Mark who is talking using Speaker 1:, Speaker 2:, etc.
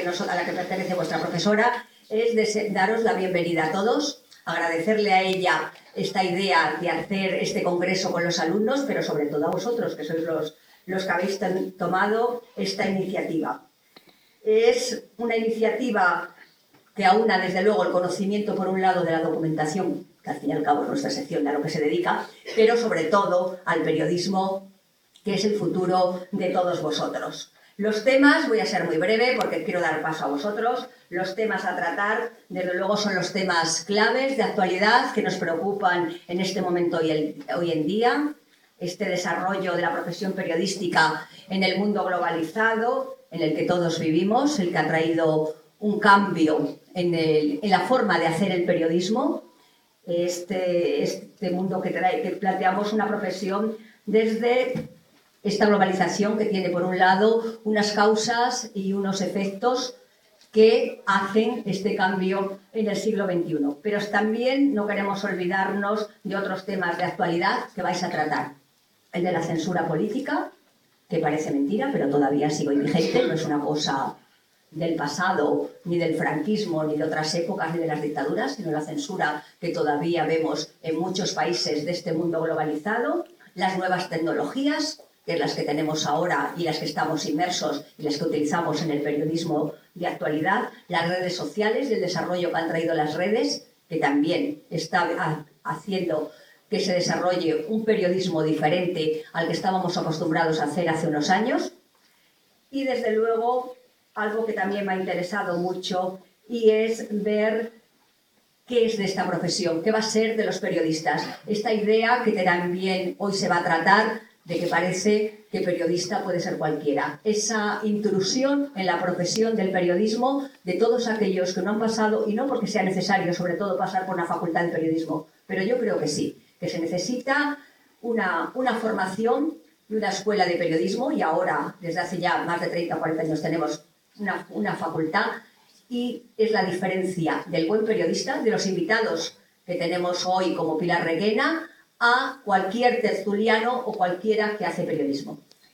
Speaker 1: a la que pertenece vuestra profesora, es daros la bienvenida a todos, agradecerle a ella esta idea de hacer este congreso con los alumnos, pero sobre todo a vosotros, que sois los que habéis tomado esta iniciativa. Es una iniciativa que aúna, desde luego, el conocimiento, por un lado, de la documentación, que al fin y al cabo es nuestra sección de a lo que se dedica, pero sobre todo al periodismo, que es el futuro de todos vosotros. Los temas, voy a ser muy breve porque quiero dar paso a vosotros, los temas a tratar, desde luego, son los temas claves de actualidad que nos preocupan en este momento y hoy en día, este desarrollo de la profesión periodística en el mundo globalizado, en el que todos vivimos, el que ha traído un cambio en la forma de hacer el periodismo, este mundo que planteamos una profesión desde esta globalización que tiene, por un lado, unas causas y unos efectos que hacen este cambio en el siglo XXI. Pero también no queremos olvidarnos de otros temas de actualidad que vais a tratar. El de la censura política, que parece mentira, pero todavía sigue vigente, no es una cosa del pasado, ni del franquismo, ni de otras épocas, ni de las dictaduras, sino la censura que todavía vemos en muchos países de este mundo globalizado, las nuevas tecnologías, que es las que tenemos ahora y las que estamos inmersos y las que utilizamos en el periodismo de actualidad, las redes sociales y el desarrollo que han traído las redes, que también está haciendo que se desarrolle un periodismo diferente al que estábamos acostumbrados a hacer hace unos años. Y desde luego, algo que también me ha interesado mucho y es ver qué es de esta profesión, qué va a ser de los periodistas. Esta idea que también hoy se va a tratar de que parece que periodista puede ser cualquiera. Esa intrusión en la profesión del periodismo de todos aquellos que no han pasado, y no porque sea necesario, sobre todo, pasar por una facultad de periodismo, pero yo creo que sí, que se necesita una formación y una escuela de periodismo, y ahora, desde hace ya más de 30 o 40 años, tenemos una facultad, y es la diferencia del buen periodista, de los invitados que tenemos hoy como Pilar Requena, a cualquier tertuliano o cualquiera que hace periodismo.